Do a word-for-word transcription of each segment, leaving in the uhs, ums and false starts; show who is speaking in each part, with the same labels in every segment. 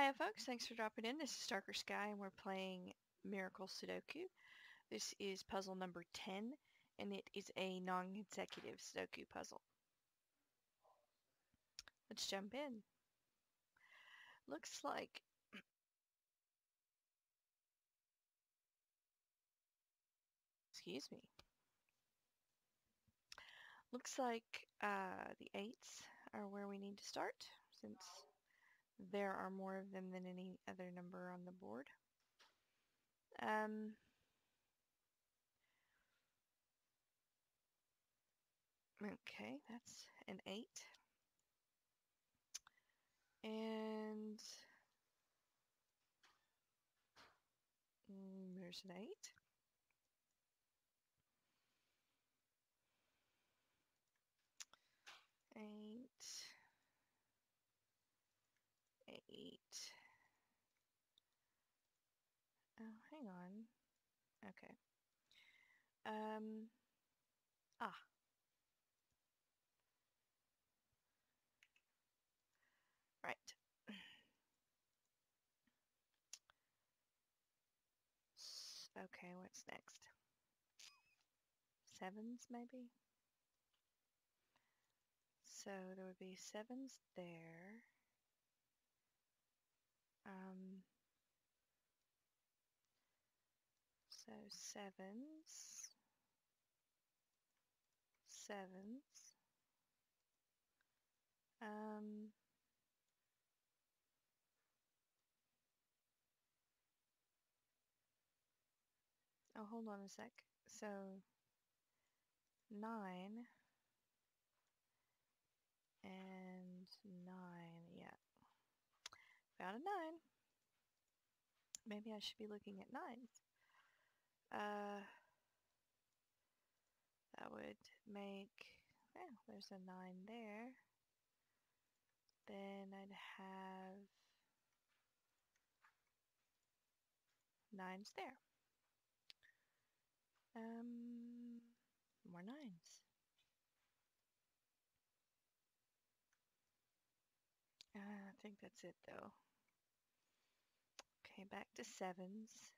Speaker 1: Hi folks, thanks for dropping in. This is Darker Sky and we're playing Miracle Sudoku. This is puzzle number ten and it is a non-consecutive Sudoku puzzle. Let's jump in. Looks like excuse me. Looks like uh, the eights are where we need to start since there are more of them than any other number on the board. Um, okay, that's an eight. And mm, there's an eight. Eight. Eight. Oh, hang on. Okay. Um, ah. Right. Okay, what's next? Sevens, maybe? So there would be sevens there. Um, so sevens. Sevens. Um, oh, hold on a sec. So nine and nine, yeah. Found a nine. Maybe I should be looking at nines. Uh, that would make, well, there's a nine there. Then I'd have nines there. Um, more nines. Uh, I think that's it though. Okay, back to sevens.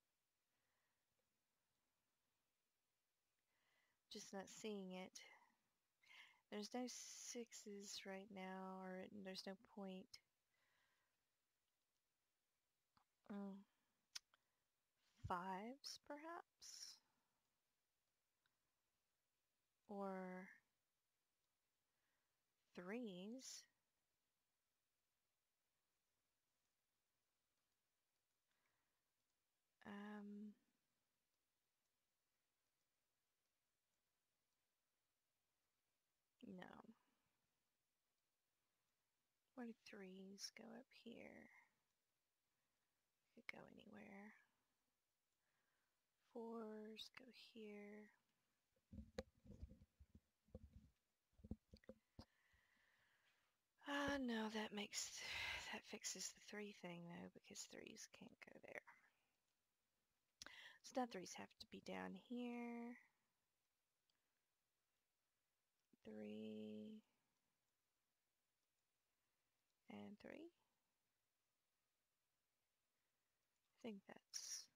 Speaker 1: Just not seeing it. There's no sixes right now, or there's no point. Mm. Fives, perhaps? Or threes? Um, no. Where do threes go up here? Could go anywhere. Fours go here. Ah, uh, no, that makes, that fixes the three thing though, because threes can't go there. So now threes have to be down here. Three. And three. I think that's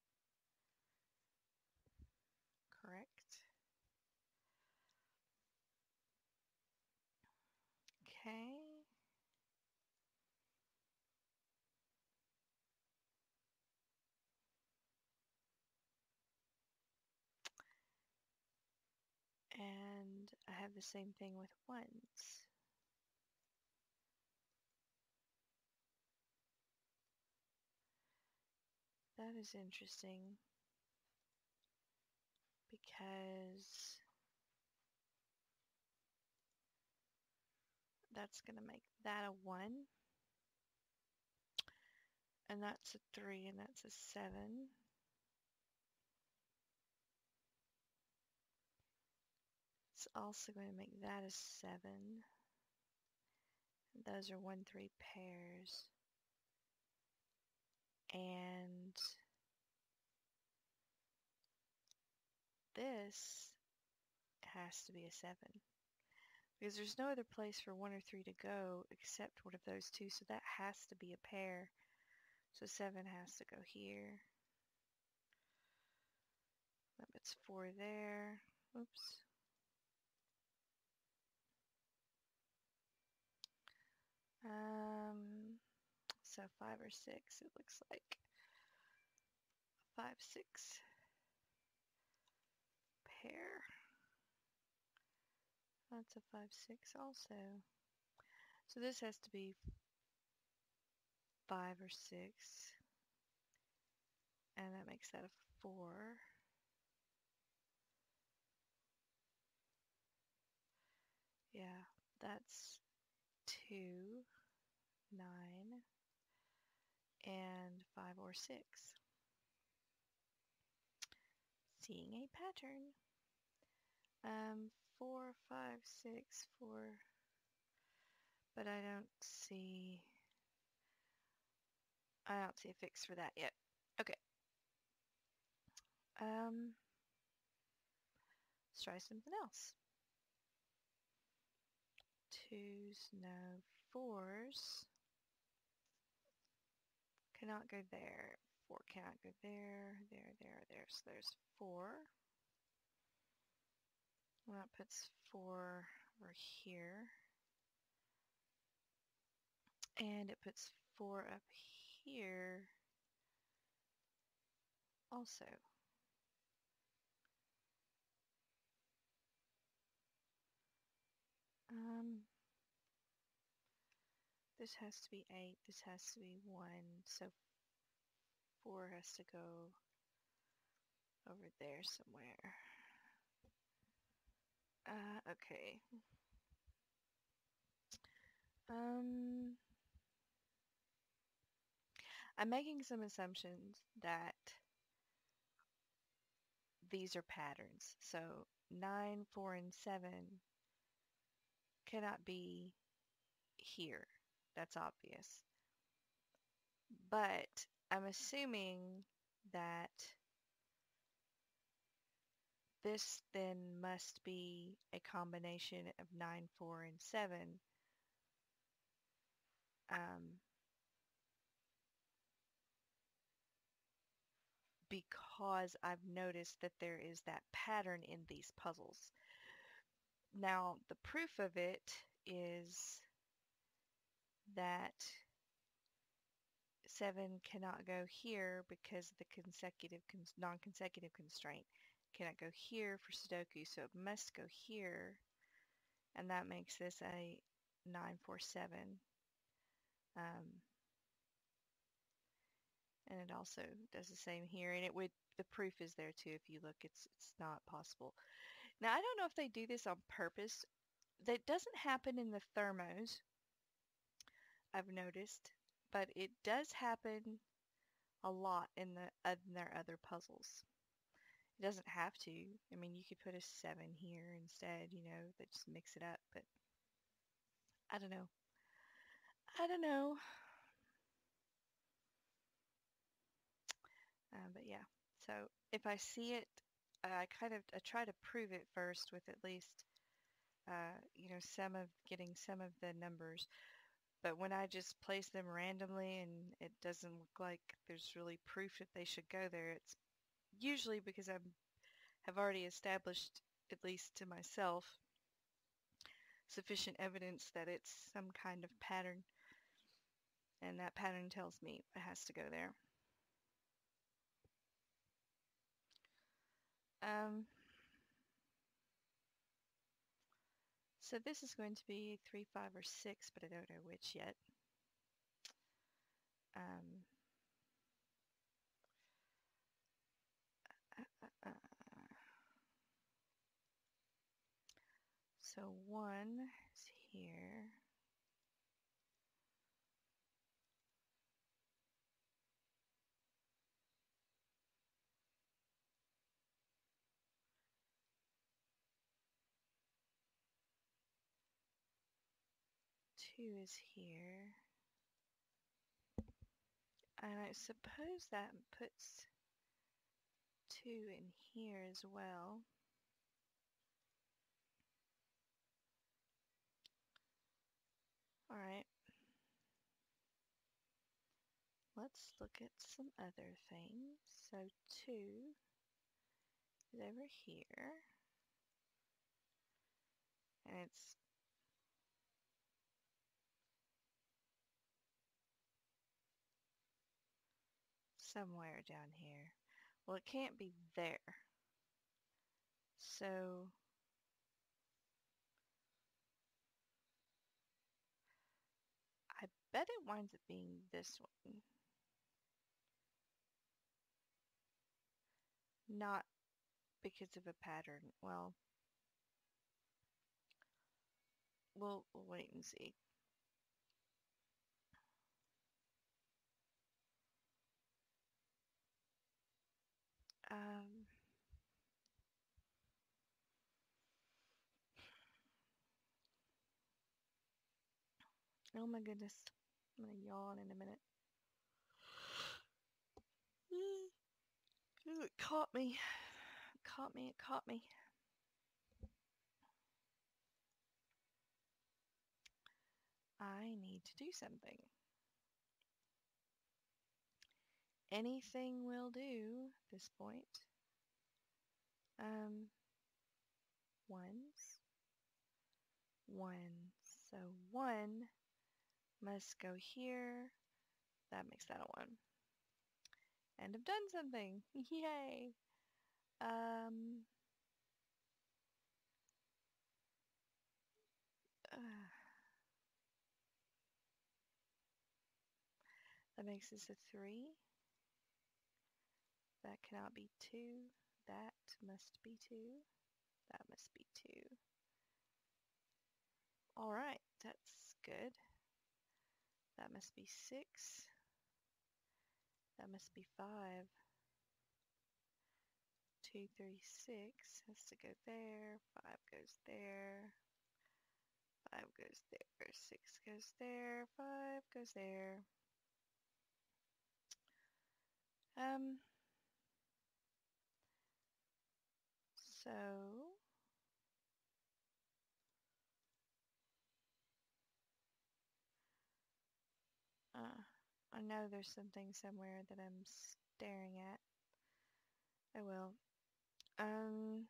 Speaker 1: correct. Okay. And I have the same thing with ones. That is interesting because that's going to make that a one. And that's a three and that's a seven. It's also going to make that a seven. Those are one, three pairs. And this has to be a seven. Because there's no other place for one or three to go except one of those two, so that has to be a pair. So seven has to go here. That puts four there. Oops. Um, so five or six, it looks like. Five, six pair. That's a five, six also. So this has to be five or six. And that makes that a four. Yeah, that's two, nine, and five or six. Seeing a pattern. Um, four, five, six, four. But I don't see, I don't see a fix for that yet. Okay. Um, let's try something else. Twos, no. Fours cannot go there. Four cannot go there, there, there, there. So there's four. And that puts four over here. And it puts four up here also. Um, this has to be eight. This has to be one. So four has to go over there somewhere. Uh, okay. Um, I'm making some assumptions that these are patterns. So nine, four, and seven cannot be here. That's obvious. But I'm assuming that this then must be a combination of nine, four, and seven. Um, because I've noticed that there is that pattern in these puzzles. Now, the proof of it is that seven cannot go here because the consecutive, non-consecutive constraint cannot go here for Sudoku, so it must go here, and that makes this a nine four seven. Um, and it also does the same here, and it would, the proof is there too. If you look, it's it's not possible. Now, I don't know if they do this on purpose. That doesn't happen in the thermos, I've noticed, but it does happen a lot in the in their other puzzles. It doesn't have to. I mean, you could put a seven here instead, you know, that just mix it up, but I don't know. I don't know. Uh, but yeah, so if I see it, I kind of I try to prove it first with at least, uh, you know, some of getting some of the numbers. But when I just place them randomly and it doesn't look like there's really proof that they should go there, it's usually because I have already established, at least to myself, sufficient evidence that it's some kind of pattern, and that pattern tells me it has to go there. Um, so this is going to be three, five, or six, but I don't know which yet. Um, uh, uh, uh. So one is here. Two is here. And I suppose that puts two in here as well. let's look at some other things. So two is over here, and it's somewhere down here. Well, it can't be there. So I bet it winds up being this one. Not because of a pattern. Well, we'll, we'll wait and see. Um, oh my goodness. I'm going to yawn in a minute. Ooh, it caught me. It caught me. It caught me. I need to do something. Anything will do at this point. Um, ones. One. So one must go here. That makes that a one. And I've done something. Yay! Um, uh, that makes this a three. That cannot be two. That must be two. That must be two. Alright, that's good. That must be six. That must be five. Two, three, six has to go there. Five goes there. Five goes there. Six goes there. Five goes there. Um, so uh, I know there's something somewhere that I'm staring at. I will. Um,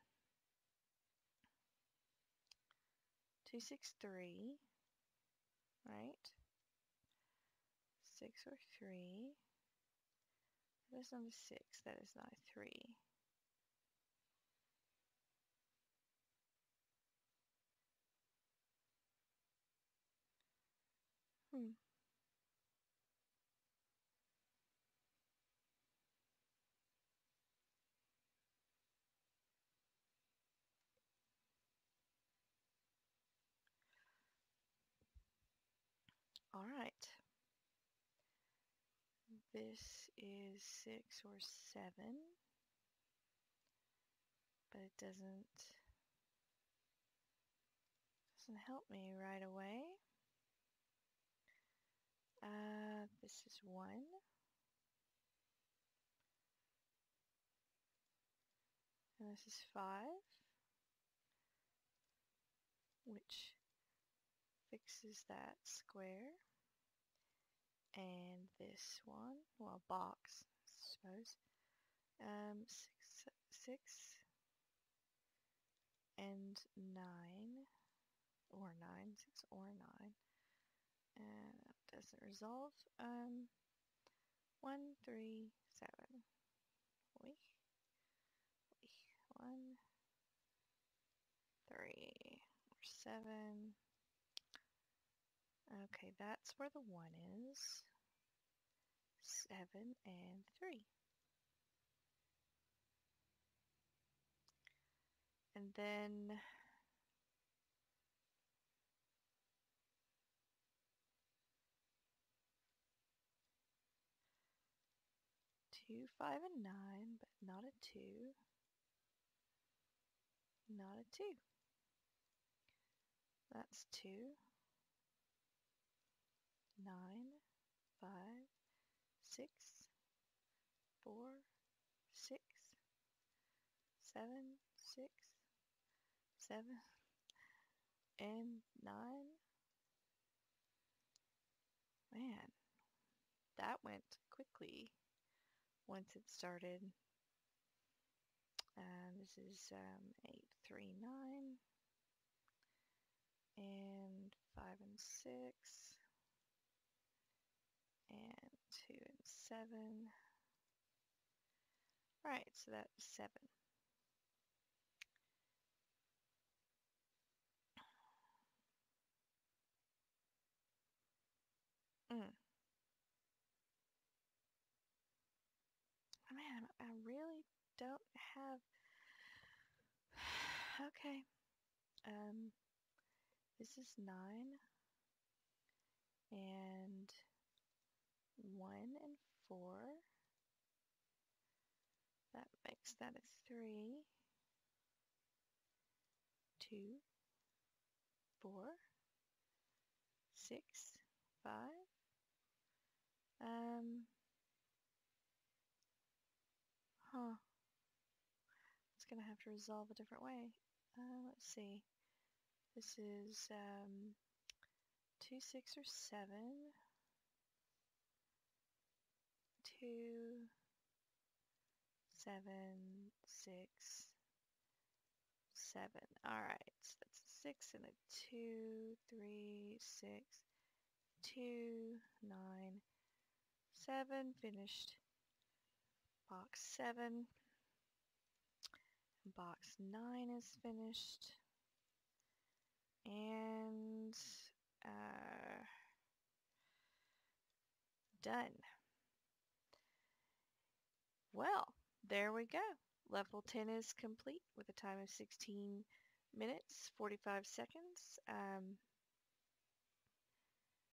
Speaker 1: two, six, three. Right? Six or three. That is not a six. That is not a three. Hmm. All right. This is six or seven, but it doesn't doesn't help me right away. Uh, this is one. And this is five, which fixes that square. And this one, well, box, I suppose. Um, six, six and nine, or nine, six or nine. And that doesn't resolve. Um, one, three, seven. Wait, wait, one, three, or seven. Okay, that's where the one is. Seven and three. And then two, five, and nine, but not a two. Not a two. That's two, nine, five, six, four, six, seven, six, seven, and nine. Man, that went quickly once it started. Uh, this is um, eight, three, nine, and five and six, and two and seven. Right, so that's seven. Mm. Man, I really don't have. Okay. Um, this is nine and one and four. That makes that a three, two, four, six, five. Um, huh. It's gonna have to resolve a different way. Uh, let's see. This is um, two, six, or seven. Two, seven, six, seven. All right, so that's a six and a two, three, six, two, nine, seven. Finished. Box seven. Box nine is finished. And uh, done. Well, there we go. Level ten is complete with a time of sixteen minutes, forty-five seconds. Um,